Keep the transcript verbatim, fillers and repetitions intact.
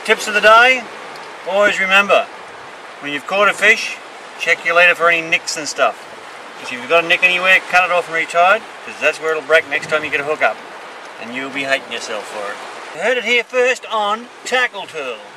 Tips of the day, always remember, when you've caught a fish, check your leader for any nicks and stuff. If you've got a nick anywhere, cut it off and retie it, because that's where it'll break next time you get a hook up. And you'll be hating yourself for it. You heard it here first on Tackle Tool.